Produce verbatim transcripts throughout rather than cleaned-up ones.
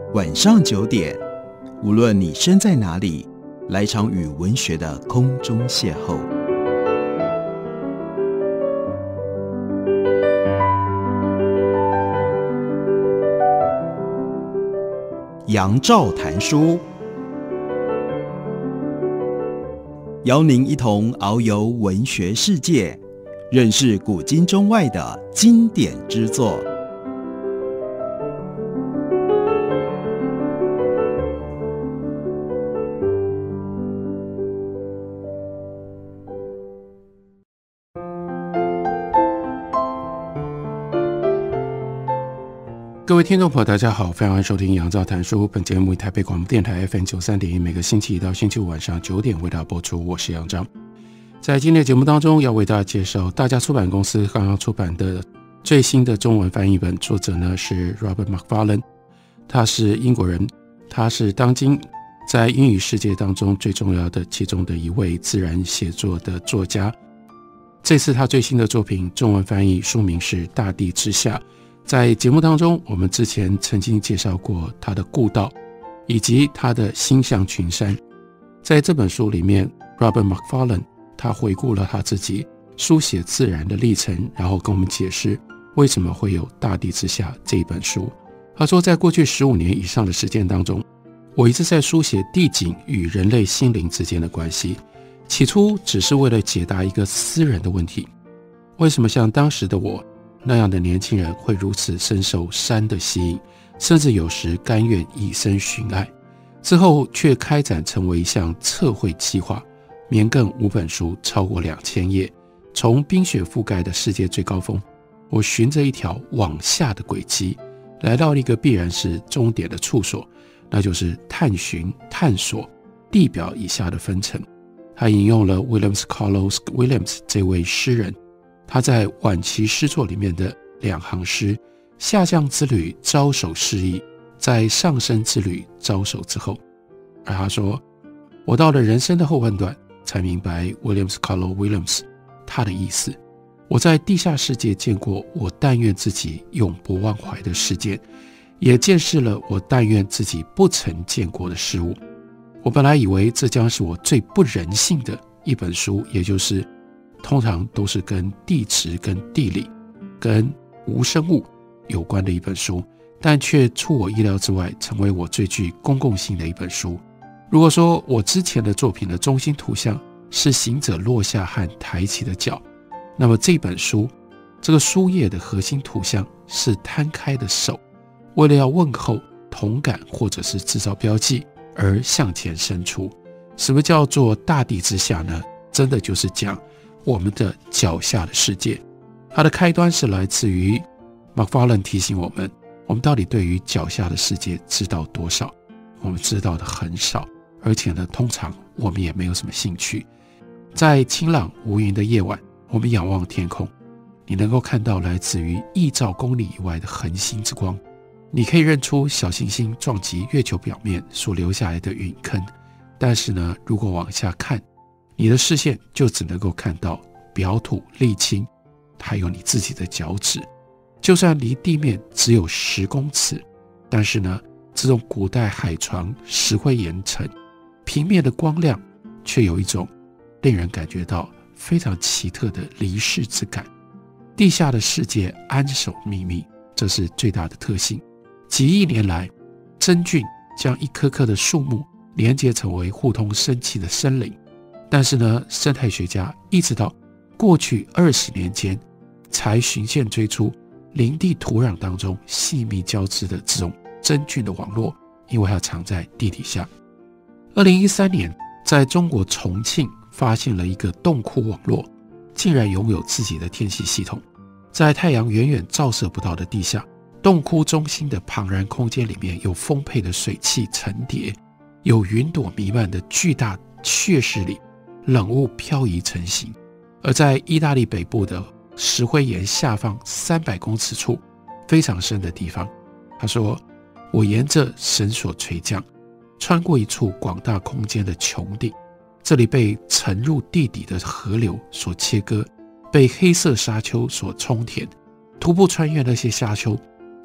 晚上九点，无论你身在哪里，来场与文学的空中邂逅。杨照谈书，邀您一同遨游文学世界，认识古今中外的经典之作。 各位听众朋友大家好，欢迎收听杨照谈书。本节目以台北广播电台 F M 九十三点一 每个星期一到星期五晚上九点为大家播出，我是杨照。在今天的节目当中，要为大家介绍大家出版公司刚刚出版的最新的中文翻译本，作者呢是 Robert Macfarlane， 他是英国人，他是当今在英语世界当中最重要的其中的一位自然写作的作家。这次他最新的作品中文翻译书名是《大地之下》。在节目当中，我们之前曾经介绍过他的故道以及他的心向群山。在这本书里面， Robert Macfarlane 他回顾了他自己书写自然的历程，然后跟我们解释为什么会有《大地之下》这一本书。他说，在过去十五年以上的时间当中，我一直在书写地景与人类心灵之间的关系，起初只是为了解答一个私人的问题：为什么像当时的我那样的年轻人会如此深受山的吸引，甚至有时甘愿以身寻爱？之后却开展成为一项测绘计划，绵亘五本书，超过两千页。从冰雪覆盖的世界最高峰，我循着一条往下的轨迹，来到一个必然是终点的处所，那就是探寻、探索地表以下的分层。他引用了 William Carlos Williams 这位诗人，他在晚期诗作里面的两行诗：下降之旅招手示意，在上升之旅招手之后。而他说，我到了人生的后半段才明白 William Carlos Williams 他的意思。我在地下世界见过我但愿自己永不忘怀的世界，也见识了我但愿自己不曾见过的事物。我本来以为这将是我最不人性的一本书，也就是通常都是跟地质、跟地理、跟无生物有关的一本书，但却出我意料之外，成为我最具公共性的一本书。如果说我之前的作品的中心图像是行者落下和抬起的脚，那么这本书这个书页的核心图像是摊开的手，为了要问候、同感或者是制造标记而向前伸出。什么叫做大地之下呢？真的就是讲我们的脚下的世界。它的开端是来自于 Macfarlane 提醒我们，我们到底对于脚下的世界知道多少？我们知道的很少，而且呢，通常我们也没有什么兴趣。在清朗无云的夜晚，我们仰望天空，你能够看到来自于亿兆公里以外的恒星之光，你可以认出小行星撞击月球表面所留下来的陨坑。但是呢，如果往下看，你的视线就只能够看到表土、沥青，还有你自己的脚趾。就算离地面只有十公尺，但是呢，这种古代海床石灰岩层平面的光亮，却有一种令人感觉到非常奇特的离世之感。地下的世界安守秘密，这是最大的特性。几亿年来，真菌将一棵棵的树木连接成为互通生气的森林。但是呢，生态学家一直到过去二十年间才循线追出林地土壤当中细密交织的这种真菌的网络，因为它藏在地底下。二零一三年，在中国重庆发现了一个洞窟网络，竟然拥有自己的天气系统。在太阳远远照射不到的地下，洞窟中心的庞然空间里面有丰沛的水汽层叠，有云朵弥漫的巨大血室里，冷雾漂移成型。而在意大利北部的石灰岩下方三百公尺处非常深的地方，他说，我沿着绳索垂降，穿过一处广大空间的穹顶，这里被沉入地底的河流所切割，被黑色沙丘所冲填。徒步穿越那些沙丘，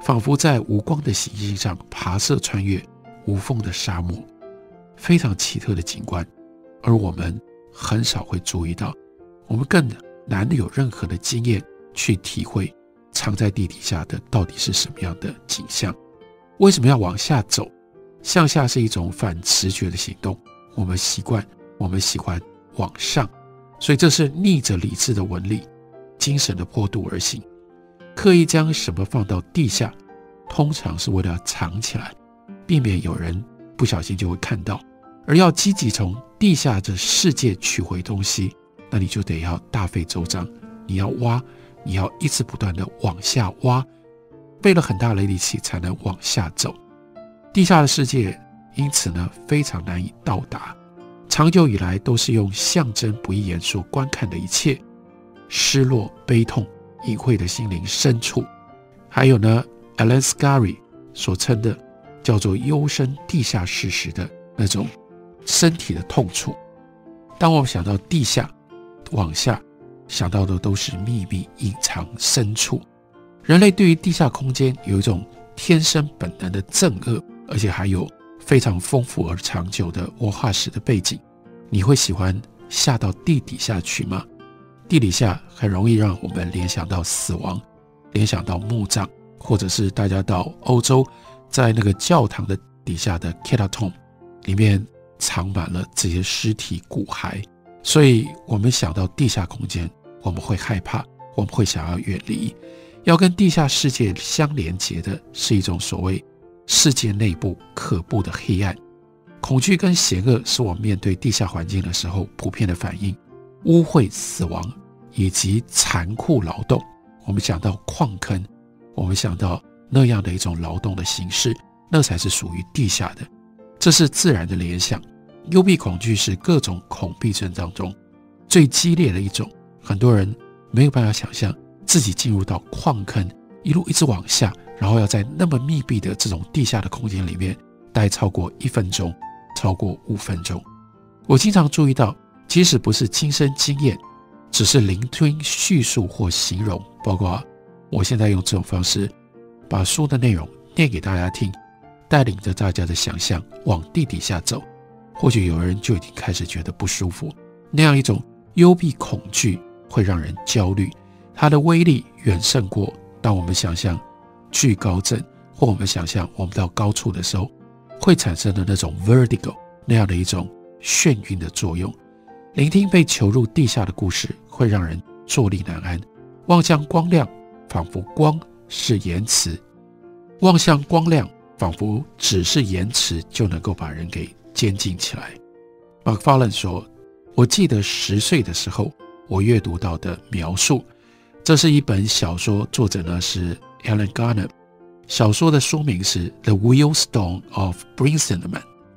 仿佛在无光的行星上跋涉穿越无风的沙漠，非常奇特的景观，而我们很少会注意到，我们更难有任何的经验去体会藏在地底下的到底是什么样的景象。为什么要往下走？向下是一种反直觉的行动，我们习惯我们喜欢往上，所以这是逆着理智的纹理，精神的坡度而行。刻意将什么放到地下，通常是为了藏起来，避免有人不小心就会看到。而要积极从地下这世界取回东西，那你就得要大费周章，你要挖，你要一直不断的往下挖，费了很大的力气才能往下走。地下的世界因此呢非常难以到达，长久以来都是用象征不易言说观看的一切，失落、悲痛、隐晦的心灵深处，还有呢 Alan Scary 所称的叫做幽深地下事实的那种身体的痛楚。当我们想到地下，往下想到的都是秘密、隐藏、深处。人类对于地下空间有一种天生本能的憎恶，而且还有非常丰富而长久的文化史的背景。你会喜欢下到地底下去吗？地底下很容易让我们联想到死亡，联想到墓葬，或者是大家到欧洲，在那个教堂的底下的 Catacomb 里面藏满了这些尸体骨骸，所以我们想到地下空间，我们会害怕，我们会想要远离。要跟地下世界相连结的是一种所谓世界内部可怖的黑暗。恐惧跟邪恶是我们面对地下环境的时候普遍的反应，污秽、死亡以及残酷劳动。我们想到矿坑，我们想到那样的一种劳动的形式，那才是属于地下的，这是自然的联想。幽闭恐惧是各种恐惧症当中最激烈的一种，很多人没有办法想象自己进入到矿坑，一路一直往下，然后要在那么密闭的这种地下的空间里面待超过一分钟，超过五分钟。我经常注意到，即使不是亲身经验，只是聆听叙述或形容，包括我现在用这种方式把书的内容念给大家听，带领着大家的想象往地底下走，或许有人就已经开始觉得不舒服。那样一种幽闭恐惧会让人焦虑，它的威力远胜过当我们想象惧高症，或我们想象我们到高处的时候会产生的那种 vertigo 那样的一种眩晕的作用。聆听被囚入地下的故事会让人坐立难安，望向光亮，仿佛光是言辞，望向光亮仿佛只是言辞就能够把人给监禁起来。 McFarlane 说，我记得十岁的时候我阅读到的描述，这是一本小说，作者呢是 Alan Garner， 小说的书名是 The Wheelstone of Brisingamen。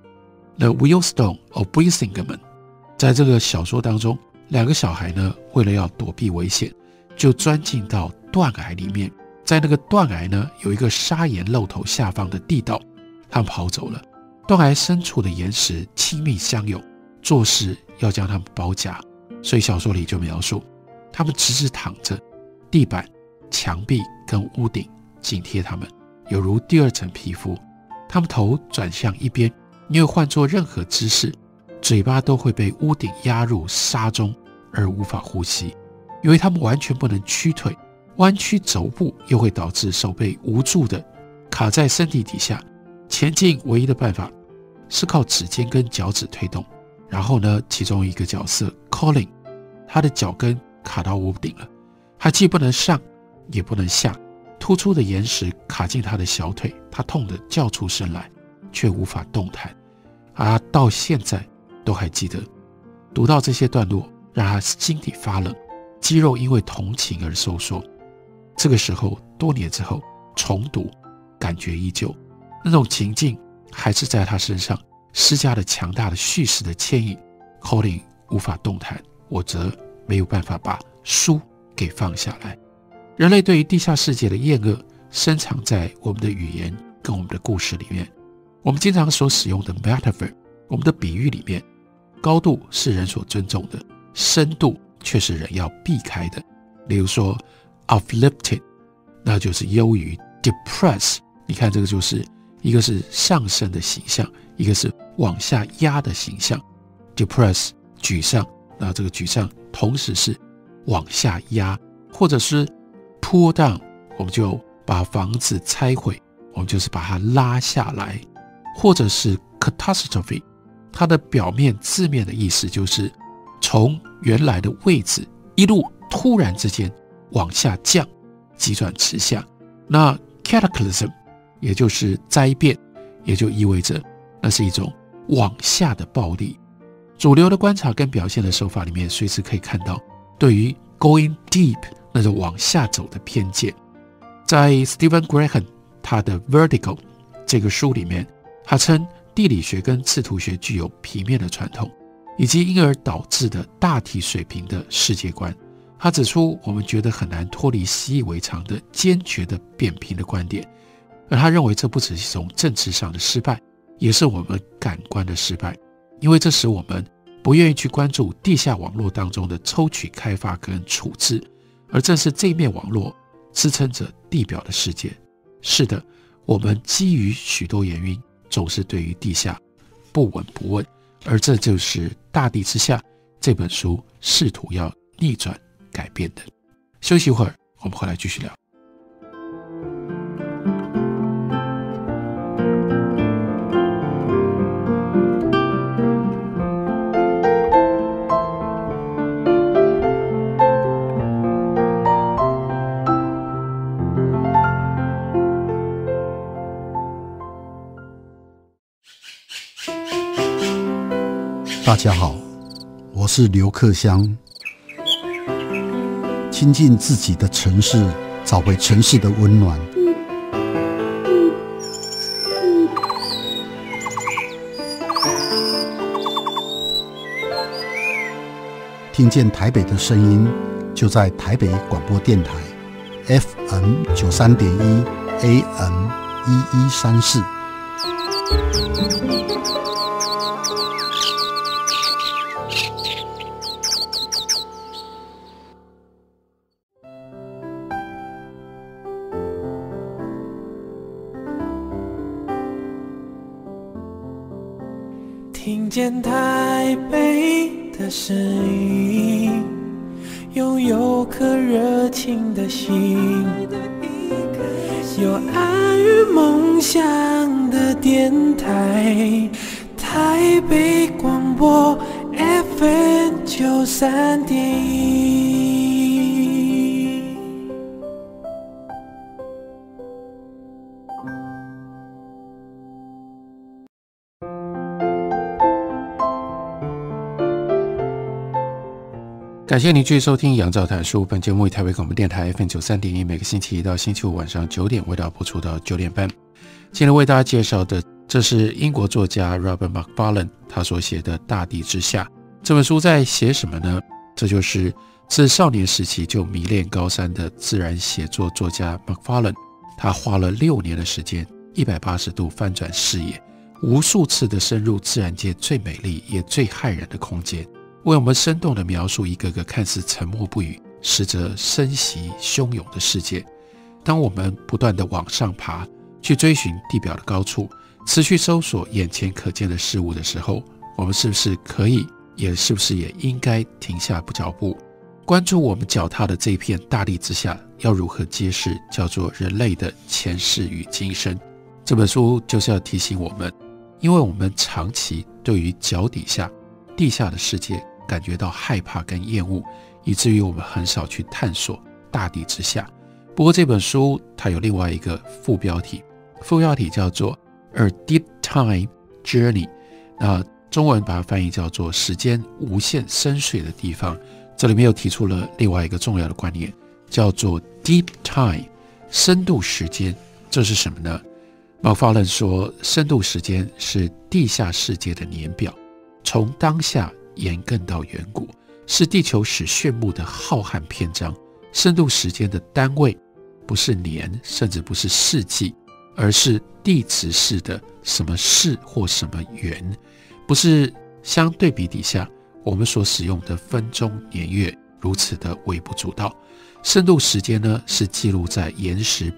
The Wheelstone of Brisingamen， 在这个小说当中，两个小孩呢为了要躲避危险，就钻进到断崖里面，在那个断崖呢有一个砂岩漏头下方的地道，他们跑走了。断崖深处的岩石亲密相拥，作势要将他们包夹，所以小说里就描述他们直直躺着，地板、墙壁跟屋顶紧贴他们，有如第二层皮肤。他们头转向一边，因为换做任何姿势，嘴巴都会被屋顶压入沙中而无法呼吸。因为他们完全不能屈腿，弯曲肘部又会导致手背无助的卡在身体底下，前进唯一的办法是靠指尖跟脚趾推动。然后呢，其中一个角色 Colin， 他的脚跟卡到屋顶了，他既不能上也不能下，突出的岩石卡进他的小腿，他痛得叫出声来，却无法动弹。而他到现在都还记得，读到这些段落让他心底发冷，肌肉因为同情而收缩。这个时候多年之后重读，感觉依旧，那种情境还是在他身上施加了强大的叙事的牵引。 Colin 无法动弹，我则没有办法把书给放下来。人类对于地下世界的厌恶深藏在我们的语言跟我们的故事里面。我们经常所使用的 metaphor， 我们的比喻里面，高度是人所尊重的，深度却是人要避开的。例如说 uplifted， 那就是优于 depress， 你看这个就是一个是上升的形象，一个是往下压的形象。depress 沮丧，那这个沮丧同时是往下压，或者是 pull down， 我们就把房子拆毁，我们就是把它拉下来，或者是 catastrophe， 它的表面字面的意思就是从原来的位置一路突然之间往下降，急转直下。那 cataclysm 也就是灾变，也就意味着那是一种往下的暴力。主流的观察跟表现的手法里面，随时可以看到对于 going deep 那种往下走的偏见。在 Stephen Graham 他的 Vertical 这个书里面，他称地理学跟制图学具有平面的传统，以及因而导致的大体水平的世界观。他指出，我们觉得很难脱离习以为常的坚决的扁平的观点，而他认为这不只是一种政治上的失败，也是我们感官的失败，因为这使我们不愿意去关注地下网络当中的抽取、开发跟处置，而正是这一面网络支撑着地表的世界。是的，我们基于许多原因，总是对于地下不闻不问，而这就是《大地之下》这本书试图要逆转改变的。休息一会儿，我们回来继续聊。 大家好，我是刘克襄。亲近自己的城市，找回城市的温暖。听见台北的声音，就在台北广播电台 F M 九三点一 A M 一一三四。 听见台北的声音，拥有颗热情的心，有爱与梦想的电台，台北广播 F M 九三点一。 感谢您继续收听杨照谈书，本节目以台北广播电台 F M 九三点一，每个星期一到星期五晚上九点为大家播出到九点半。今天为大家介绍的，这是英国作家 Robert Macfarlane 他所写的《大地之下》这本书在写什么呢？这就是自少年时期就迷恋高山的自然写作作家 Macfarlane， 他花了六年的时间，一百八十度翻转视野，无数次的深入自然界最美丽也最骇人的空间，为我们生动地描述一个个看似沉默不语，实则声息汹涌的世界。当我们不断地往上爬，去追寻地表的高处，持续搜索眼前可见的事物的时候，我们是不是可以，也是不是也应该停下脚步，关注我们脚踏的这一片大地之下要如何揭示叫做人类的前世与今生。这本书就是要提醒我们，因为我们长期对于脚底下地下的世界感觉到害怕跟厌恶，以至于我们很少去探索大地之下。不过这本书它有另外一个副标题，副标题叫做 A Deep Time Journey， 那中文把它翻译叫做时间无限深邃的地方。这里面又提出了另外一个重要的观念，叫做 Deep Time， 深度时间。这是什么呢？Macfarlane说，深度时间是地下世界的年表，从当下延亘到远古，是地球史炫目的浩瀚篇章。深度时间的单位不是年，甚至不是世纪，而是地质式的什么世或什么元，不是相对比底下我们所使用的分钟年月如此的微不足道。深度时间呢，是记录在岩石冰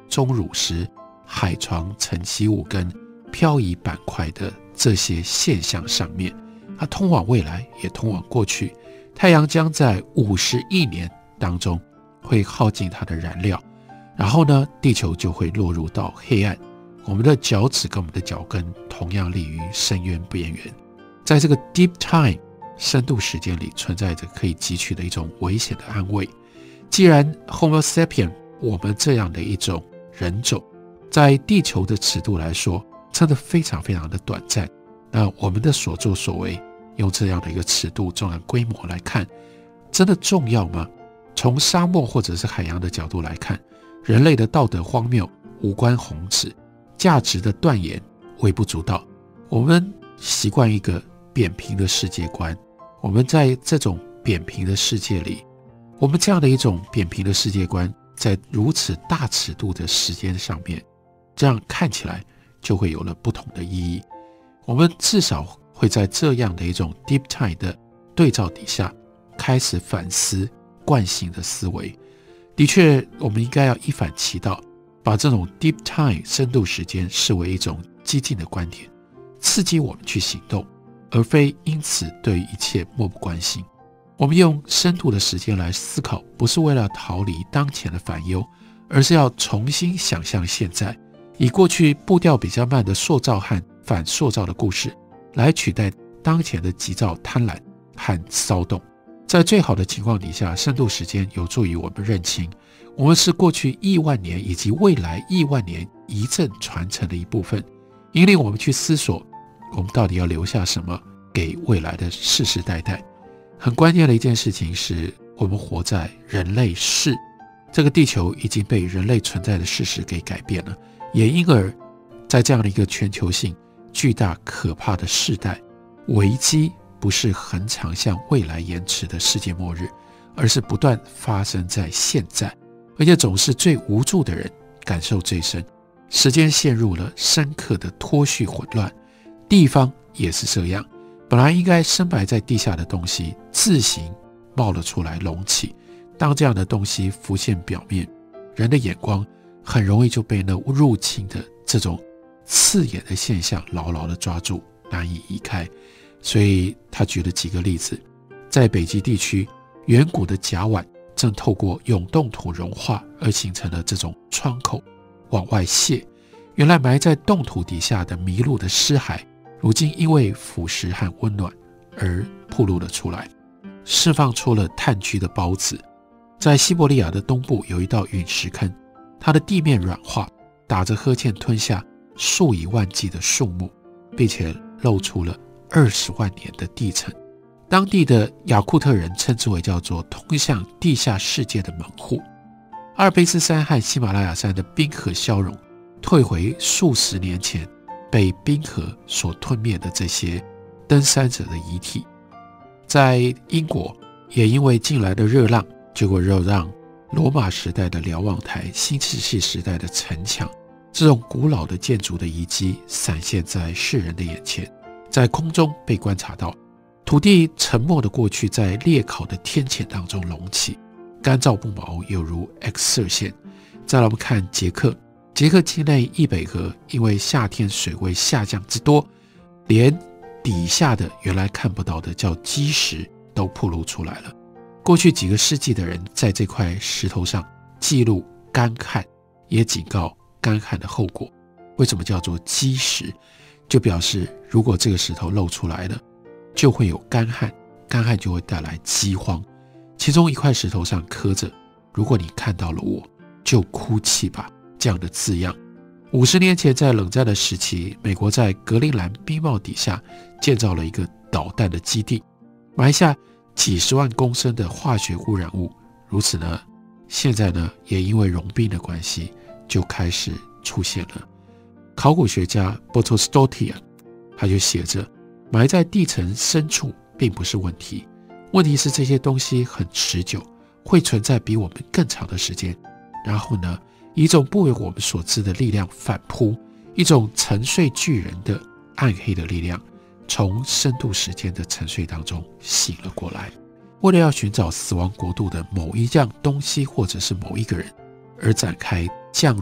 钟乳石、海床沉积物跟漂移板块的这些现象上面。它通往未来，也通往过去。太阳将在五十亿年当中会耗尽它的燃料，然后呢，地球就会落入到黑暗。我们的脚趾跟我们的脚跟同样立于深渊边缘。在这个 deep time 深度时间里，存在着可以汲取的一种危险的安慰。既然 Homo sapien 我们这样的一种人种，在地球的尺度来说，真的非常非常的短暂。那我们的所作所为，用这样的一个尺度、这样的规模来看，真的重要吗？从沙漠或者是海洋的角度来看，人类的道德荒谬无关宏旨，价值的断言微不足道。我们习惯一个扁平的世界观，我们在这种扁平的世界里，我们这样的一种扁平的世界观，在如此大尺度的时间上面，这样看起来就会有了不同的意义。我们至少会在这样的一种 deep time 的对照底下，开始反思惯性的思维。的确，我们应该要一反其道，把这种 deep time 深度时间视为一种激进的观点，刺激我们去行动，而非因此对一切漠不关心。我们用深度的时间来思考，不是为了逃离当前的烦忧，而是要重新想象现在，以过去步调比较慢的塑造和反塑造的故事，来取代当前的急躁、贪婪和骚动。在最好的情况底下，深度时间有助于我们认清，我们是过去亿万年以及未来亿万年遗赠传承的一部分，引领我们去思索，我们到底要留下什么给未来的世世代代。很关键的一件事情是，我们活在人类世，这个地球已经被人类存在的事实给改变了，也因而在这样的一个全球性巨大可怕的世代，危机不是很常向未来延迟的世界末日，而是不断发生在现在，而且总是最无助的人感受最深。时间陷入了深刻的脱序混乱，地方也是这样，本来应该深埋在地下的东西自行冒了出来隆起。当这样的东西浮现表面，人的眼光很容易就被那入侵的这种刺眼的现象牢牢地抓住，难以移开。所以他举了几个例子，在北极地区，远古的甲烷正透过永冻土融化而形成了这种窗口往外泄。原来埋在冻土底下的迷路的尸骸，如今因为腐蚀和温暖而暴露了出来，释放出了炭疽的孢子。在西伯利亚的东部有一道陨石坑，它的地面软化，打着呵欠吞下数以万计的树木，并且露出了二十万年的地层。当地的雅库特人称之为叫做通向地下世界的门户。阿尔卑斯山和喜马拉雅山的冰河消融，退回数十年前被冰河所吞灭的这些登山者的遗体。在英国，也因为近来的热浪，结果又让罗马时代的瞭望台、新石器时代的城墙，这种古老的建筑的遗迹闪现在世人的眼前，在空中被观察到。土地沉默的过去在烈烤的天谴当中隆起，干燥不毛，犹如 X 射线。再来我们看捷克，捷克境内易北河因为夏天水位下降之多，连底下的原来看不到的叫基石都暴露出来了。过去几个世纪的人在这块石头上记录干旱，也警告干旱的后果。为什么叫做基石？就表示如果这个石头露出来了，就会有干旱，干旱就会带来饥荒。其中一块石头上刻着，如果你看到了我，就哭泣吧，这样的字样。五十年前在冷战的时期，美国在格陵兰冰帽底下建造了一个导弹的基地，埋下几十万公升的化学污染物。如此呢，现在呢，也因为融冰的关系，就开始出现了。考古学家 Botostotia 他就写着，埋在地层深处并不是问题，问题是这些东西很持久，会存在比我们更长的时间。然后呢，以一种不为我们所知的力量反扑，一种沉睡巨人的暗黑的力量，从深度时间的沉睡当中醒了过来。为了要寻找死亡国度的某一样东西或者是某一个人，而展开降入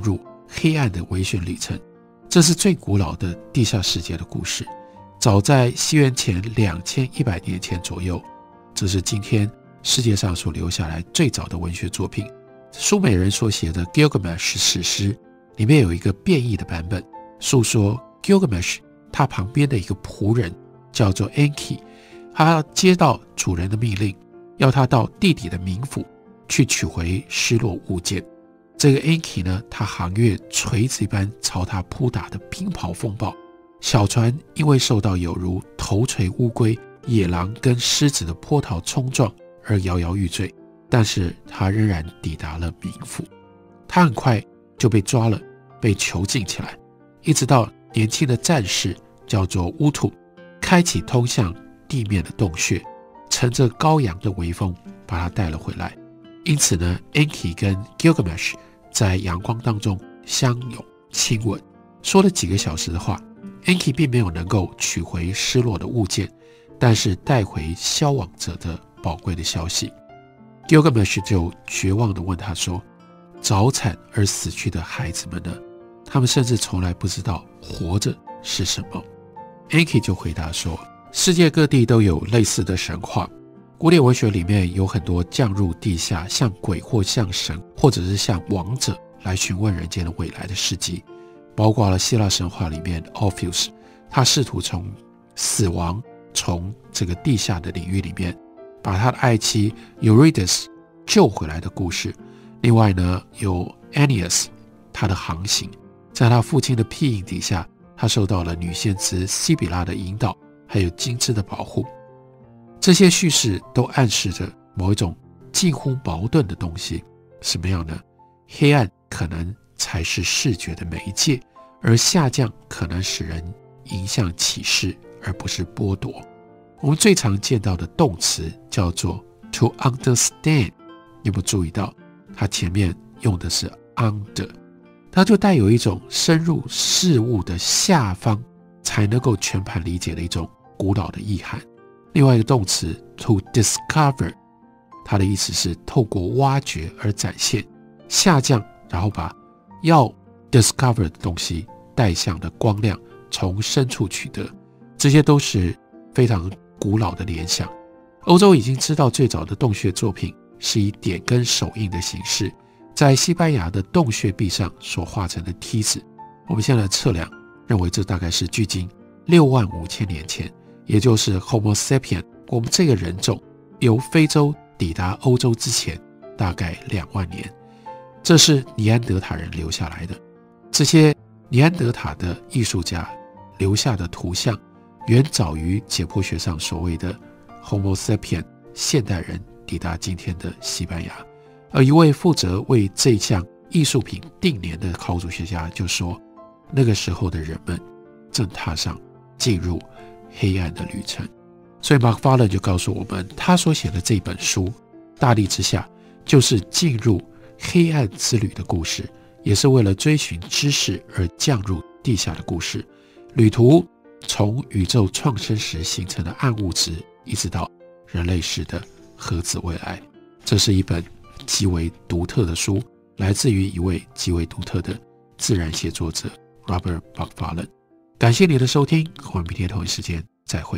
黑暗的文学旅程。这是最古老的地下世界的故事，早在西元前两千一百年前左右，这是今天世界上所留下来最早的文学作品。苏美人所写的 Gilgamesh 史诗里面有一个变异的版本，诉说 Gilgamesh 他旁边的一个仆人叫做 Enki， 他接到主人的命令，要他到地底的冥府去取回失落物件。这个 Enki 呢，他航越锤子一般朝他扑打的冰雹风暴，小船因为受到有如头锤乌龟、野狼跟狮子的波涛冲撞而摇摇欲坠，但是他仍然抵达了冥府。他很快就被抓了，被囚禁起来，一直到年轻的战士叫做乌土开启通向地面的洞穴，乘着羔羊的微风把他带了回来。因此呢 Enki 跟 Gilgamesh 在阳光当中相拥亲吻，说了几个小时的话。 Enki 并没有能够取回失落的物件，但是带回消亡者的宝贵的消息。 Gilgamesh 就绝望地问他说，早产而死去的孩子们呢？他们甚至从来不知道活着是什么。 Enki 就回答说，世界各地都有类似的神话，古典文学里面有很多降入地下，像鬼或像神或者是像王者来询问人间的未来的事迹，包括了希腊神话里面 Orpheus 他试图从死亡，从这个地下的领域里面把他的爱妻 Eurydice 救回来的故事。另外呢，有 Aeneas 他的航行，在他父亲的庇荫底下，他受到了女先知西比拉的引导，还有金枝的保护。这些叙事都暗示着某一种近乎矛盾的东西，什么样呢？黑暗可能才是视觉的媒介，而下降可能使人迎向启示，而不是剥夺。我们最常见到的动词叫做 to understand， 你有没有注意到它前面用的是 under， 它就带有一种深入事物的下方才能够全盘理解的一种古老的意涵。另外一个动词 to discover， 它的意思是透过挖掘而展现，下降然后把要 discover 的东西带向的光亮从深处取得，这些都是非常古老的联想。欧洲已经知道最早的洞穴作品是以点跟手印的形式，在西班牙的洞穴壁上所画成的梯子。我们现在测量认为这大概是距今六万五千年前，也就是 Homo sapien 我们这个人种由非洲抵达欧洲之前大概两万年。这是尼安德塔人留下来的，这些尼安德塔的艺术家留下的图像远早于解剖学上所谓的 Homo sapien 现代人抵达今天的西班牙。而一位负责为这项艺术品定年的考古学家就说，那个时候的人们正踏上进入黑暗的旅程。所以 McFarlane 就告诉我们，他所写的这本书大地之下就是进入黑暗之旅的故事，也是为了追寻知识而降入地下的故事。旅途从宇宙创生时形成的暗物质，一直到人类史的核子未来。这是一本极为独特的书，来自于一位极为独特的自然写作者 Robert McFarlane。 感谢你的收听，我们明天同一时间再会。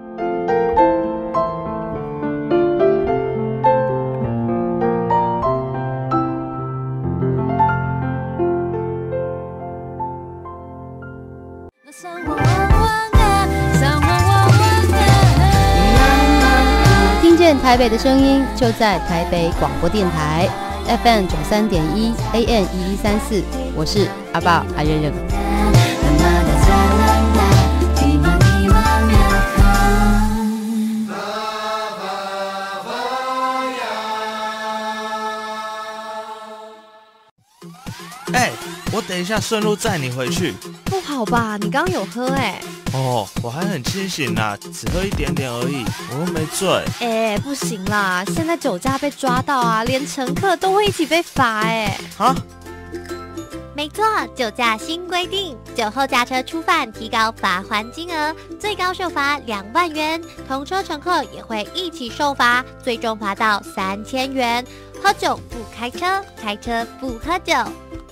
听见台北的声音，就在台北广播电台 F M 九三点一 A M 一一三四，我是阿爸阿认认。 哎、欸，我等一下顺路载你回去。 不好吧？你刚刚有喝哎、欸？ 哦，我还很清醒啦，只喝一点点而已，我又没醉。 哎、欸，不行啦，现在酒驾被抓到啊，连乘客都会一起被罚哎、欸。 啊？ 没错，酒驾新规定，酒后驾车初犯提高罚锾金额，最高受罚两万元，同车乘客也会一起受罚，最终罚到三千元。喝酒不开车，开车不喝酒。